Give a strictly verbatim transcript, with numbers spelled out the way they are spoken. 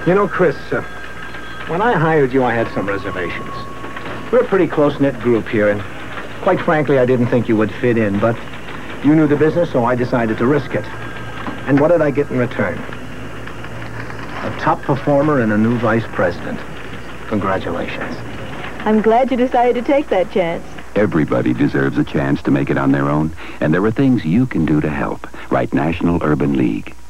You know, Chris, uh, when I hired you, I had some reservations. We're a pretty close-knit group here, and quite frankly, I didn't think you would fit in, but you knew the business, so I decided to risk it. And what did I get in return? A top performer and a new vice president. Congratulations. I'm glad you decided to take that chance. Everybody deserves a chance to make it on their own, and there are things you can do to help. Write National Urban League.